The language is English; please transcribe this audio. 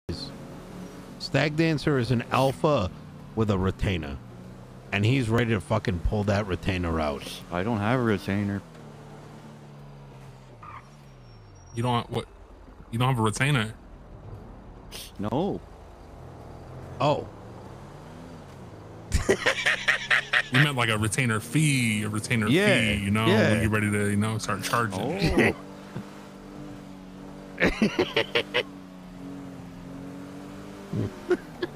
Stagdancer is an alpha with a retainer, and he's ready to fucking pull that retainer out. I don't have a retainer. You don't what? You don't have a retainer? No. Oh. You meant like a retainer fee, fee, you know, when you're ready to, you know, start charging. Oh.